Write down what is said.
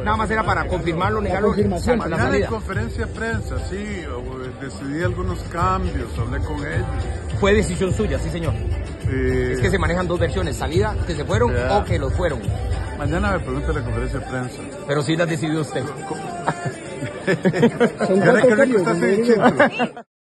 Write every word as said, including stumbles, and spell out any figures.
nada más era para confirmarlo, negarlo. Confirmación. La Mañana en salida. conferencia de prensa, sí, decidí algunos cambios, hablé con ellos. Fue decisión suya, sí señor. Eh, Es que se manejan dos versiones, salida, que se fueron ya. o que los fueron. Mañana me pregunta en la conferencia de prensa. Pero sí las decidió usted. Son Ya cuatro qué rico cambios, está don ese Rodrigo. chico.